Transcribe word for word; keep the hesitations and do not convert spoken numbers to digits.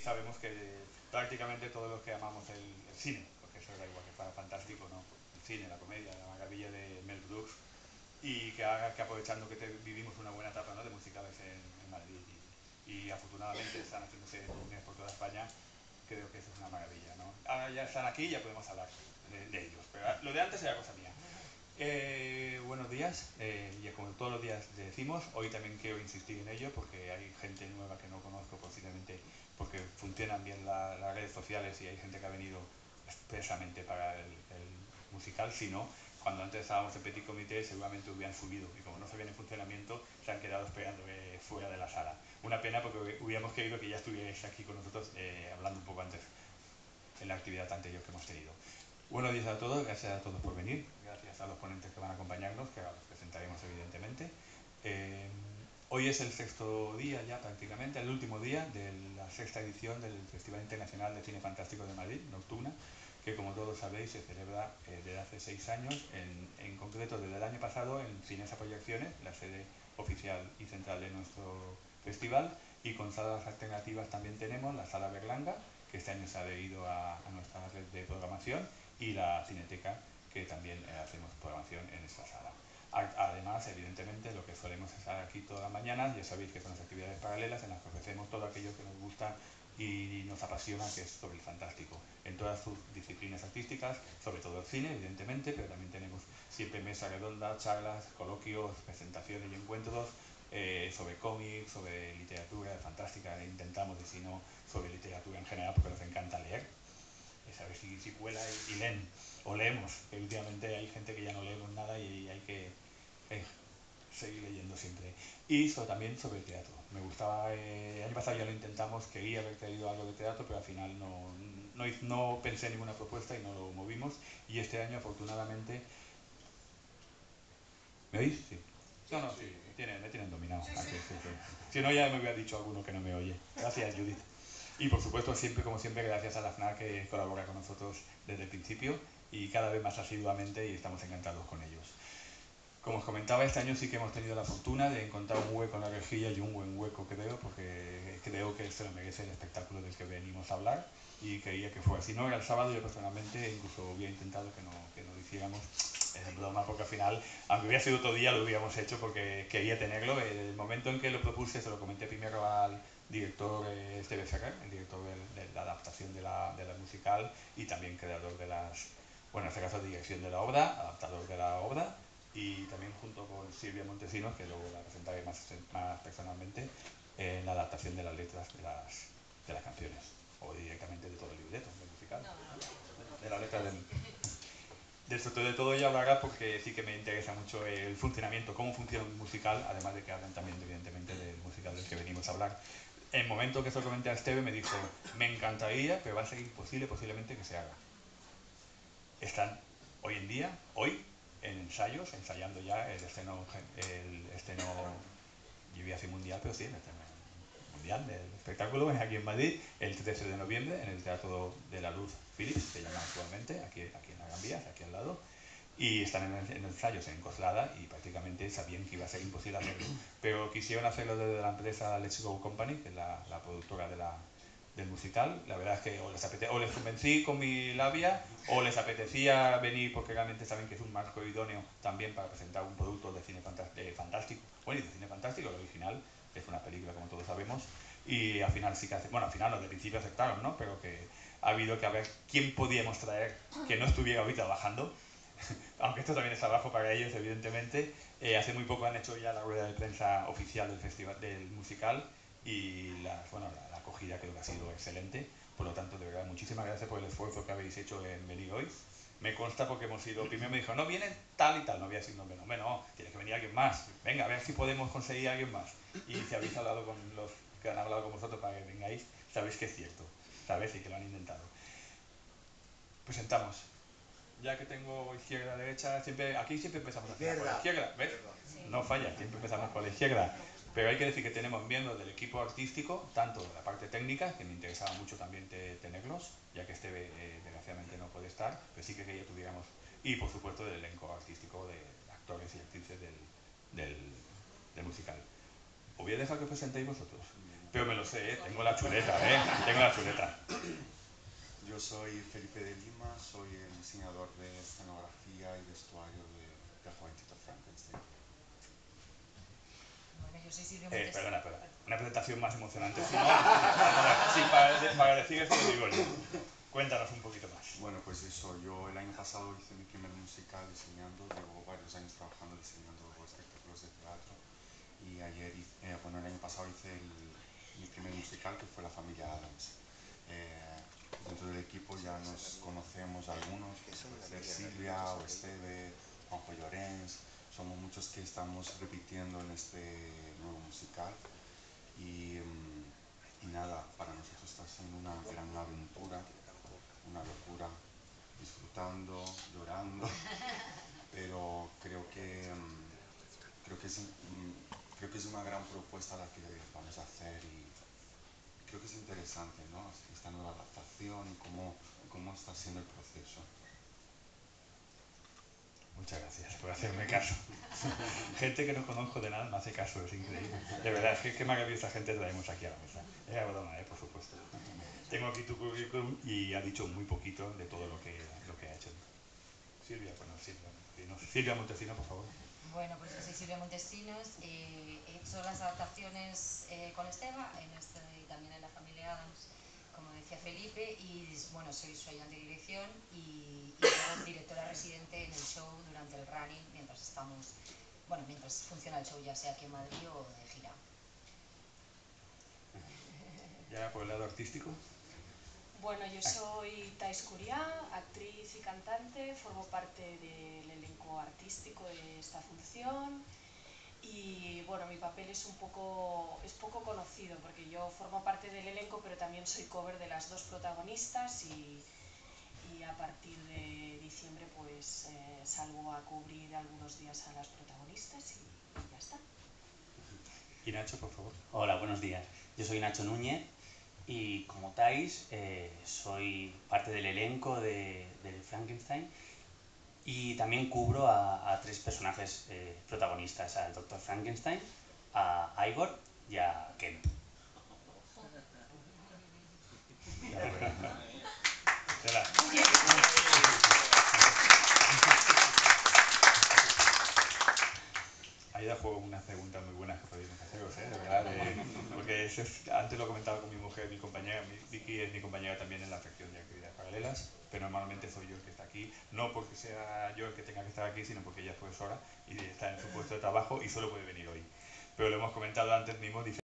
sabemos que prácticamente todos los que amamos el, el cine, porque eso era igual que para fantástico, ¿no? El cine, la comedia, la maravilla de Mel Brooks, y que haga que aprovechando que te, vivimos una buena etapa, ¿no?, de musicales en, en Madrid y, y afortunadamente están haciéndose turnes por toda España, creo que eso es una maravilla, ¿no? Ahora ya están aquí y ya podemos hablar de, de ellos, pero lo de antes era cosa mía. Eh, buenos días, eh, y como todos los días decimos, hoy también quiero insistir en ello porque hay gente nueva que no conozco posiblemente porque funcionan bien la, las redes sociales y hay gente que ha venido expresamente para el, el musical, si no, cuando antes estábamos en Petit Comité seguramente hubieran subido y como no sabían en funcionamiento se han quedado esperando eh, fuera de la sala. Una pena porque hubiéramos querido que ya estuvierais aquí con nosotros eh, hablando un poco antes en la actividad anterior que hemos tenido. Buenos días a todos, gracias a todos por venir, gracias a los ponentes que van a acompañarnos, que ahora los presentaremos evidentemente. Eh, hoy es el sexto día ya prácticamente, el último día de la sexta edición del Festival Internacional de Cine Fantástico de Madrid, Nocturna, que como todos sabéis se celebra eh, desde hace seis años, en, en concreto desde el año pasado en Cinesa Proyecciones, la sede oficial y central de nuestro festival, y con salas alternativas también tenemos la Sala Berlanga, que este año se ha adherido a, a nuestra red de programación, y la Cineteca, que también eh, hacemos programación en esta sala. Además, evidentemente, lo que solemos estar aquí todas las mañanas, ya sabéis que son las actividades paralelas en las que ofrecemos todo aquello que nos gusta y nos apasiona, que es sobre el fantástico, en todas sus disciplinas artísticas, sobre todo el cine, evidentemente, pero también tenemos siempre mesa redonda, charlas, coloquios, presentaciones y encuentros eh, sobre cómics, sobre literatura fantástica, intentamos, y si no, sobre literatura en general, porque nos encanta leer, es saber si, si cuela y, y leen, o leemos, que últimamente hay gente que ya no leemos nada y hay que eh, seguir leyendo siempre. Y so, también sobre el teatro. Me gustaba, eh, el año pasado ya lo intentamos, quería haber traído algo de teatro, pero al final no, no, no pensé en ninguna propuesta y no lo movimos. Y este año, afortunadamente... ¿Me oís? Sí. No, no, sí, me tienen, me tienen dominado. Aquí, sí, sí. Si no, ya me hubiera dicho alguno que no me oye. Gracias, Judith. Y por supuesto, siempre, como siempre, gracias a la F N A C que colabora con nosotros desde el principio y cada vez más asiduamente, y estamos encantados con ellos. Como os comentaba, este año sí que hemos tenido la fortuna de encontrar un hueco en la rejilla y un buen hueco, creo, porque creo que se lo merece el espectáculo del que venimos a hablar y quería que fuera. Si no era el sábado, yo personalmente incluso hubiera intentado que no, que no lo hiciéramos, es broma, porque al final, aunque hubiera sido otro día, lo hubiéramos hecho porque quería tenerlo. El momento en que lo propuse, se lo comenté primero al director eh, Esteve Ferrer, el director de, de la adaptación de la, de la musical y también creador de las, bueno, en este caso dirección de la obra, adaptador de la obra, y también junto con Silvia Montesinos, que luego la presentaré más, más personalmente, en la adaptación de las letras de las, de las canciones, o directamente de todo el libreto del musical, de la letra del... De esto de todo ya hablará porque sí que me interesa mucho el funcionamiento, cómo funciona un musical, además de que hablan también evidentemente del musical del que venimos a hablar. En el momento que se lo comenté a Esteve me dijo, me encantaría, pero va a ser imposible posiblemente que se haga. Están hoy en día, hoy, en ensayos, ensayando ya el estreno, el estreno, yo voy a decir mundial, pero sí, el estreno mundial del espectáculo aquí en Madrid, el trece de noviembre, en el Teatro de la Luz Philips, se llama actualmente, aquí, aquí en la Gran Vía, aquí al lado, y están en, en ensayos en Coslada y prácticamente sabían que iba a ser imposible hacerlo, pero quisieron hacerlo desde la empresa Let's Go Company, que es la, la productora de la, del musical. La verdad es que o les, apete o les convencí con mi labia o les apetecía venir porque realmente saben que es un marco idóneo también para presentar un producto de cine de fantástico, bueno, y de cine fantástico, el original, que es una película como todos sabemos, y al final sí que hace, bueno, al final los de principio aceptaron, ¿no? Pero que ha habido que a ver quién podíamos traer que no estuviera hoy trabajando, aunque esto también es trabajo para ellos, evidentemente. Eh, hace muy poco han hecho ya la rueda de prensa oficial del festival, del musical, y la, bueno, la, la acogida creo que ha sido excelente. Por lo tanto, de verdad, muchísimas gracias por el esfuerzo que habéis hecho en venir hoy. Me consta porque hemos ido, primero me dijo, no, viene tal y tal, no voy a decir nombre, no, no, tiene que venir alguien más, venga, a ver si podemos conseguir a alguien más. Y si habéis hablado con los que han hablado con vosotros para que vengáis, sabéis que es cierto, sabéis y que lo han intentado. Presentamos. Ya que tengo izquierda, derecha, siempre, aquí siempre empezamos a hacer por la izquierda, ¿ves? No falla, siempre empezamos por la izquierda. Pero hay que decir que tenemos miembros del equipo artístico, tanto de la parte técnica, que me interesaba mucho también te, tenerlos, ya que este eh, desgraciadamente no puede estar, pero sí que, que ya tuviéramos, y por supuesto del elenco artístico de actores y actrices del, del, del musical. Os voy a dejar que os presentéis vosotros. Pero me lo sé, ¿eh? Tengo la chuleta, ¿eh? Tengo la chuleta. Yo soy Felipe de Lima, soy el diseñador de escenografía y vestuario de, del jovencito Frankenstein. Bueno, yo soy Silvia Eh, Montes. perdona, perdona. Una presentación más emocionante. Si no, sí, para, para decir eso lo digo yo. Cuéntanos un poquito más. Bueno, pues eso, yo el año pasado hice mi primer musical diseñando, llevo varios años trabajando diseñando espectáculos de teatro y ayer, hice, eh, bueno, el año pasado hice el, mi primer musical que fue La Familia Addams. Eh, dentro del equipo ya nos conocemos algunos, puede ser Silvia o Esteve, Juanjo Llorens, somos muchos que estamos repitiendo en este nuevo musical y, y nada, para nosotros está siendo una gran aventura, una locura, disfrutando, llorando, pero creo que, creo que, es, creo que es una gran propuesta la que vamos a hacer y creo que es interesante, ¿no? Esta nueva adaptación y cómo, cómo está siendo el proceso. Muchas gracias por hacerme caso. Gente que no conozco de nada me hace caso, es increíble. De verdad, es que qué maravillosa gente traemos aquí a la mesa. Es broma, ¿eh? Por supuesto. Tengo aquí tu currículum y ha dicho muy poquito de todo lo que, lo que ha hecho. Silvia, bueno, Silvia Montesinos. Silvia Montesinos, por favor. Bueno, pues yo soy Silvia Montesinos, eh, he hecho las adaptaciones eh, con Esteba en este, y también en La Familia Addams, como decía Felipe, y bueno, soy su ayudante de dirección y, y luego directora residente en el show durante el running, mientras estamos, bueno, mientras funciona el show, ya sea aquí en Madrid o de gira. Ya por el lado artístico. Bueno, yo soy Thais Curiá, actriz y cantante, formo parte del elenco artístico de esta función y bueno, mi papel es un poco, es poco conocido porque yo formo parte del elenco pero también soy cover de las dos protagonistas y, y a partir de diciembre pues eh, salgo a cubrir algunos días a las protagonistas y, y ya está. Y Nacho, por favor. Hola, buenos días. Yo soy Nacho Núñez y como Thais eh, soy parte del elenco de, de Frankenstein y también cubro a, a tres personajes eh, protagonistas, al doctor Frankenstein, a Igor y a Ken. Ahí da juego unas preguntas muy buenas que podéis haceros, ¿eh? De verdad, de, porque eso es, antes lo comentaba con mi mujer, mi compañera, mi, Vicky es mi compañera también en la sección de actividades paralelas, pero normalmente soy yo el que está aquí, no porque sea yo el que tenga que estar aquí, sino porque ella es profesora y está en su puesto de trabajo y solo puede venir hoy. Pero lo hemos comentado antes mismo,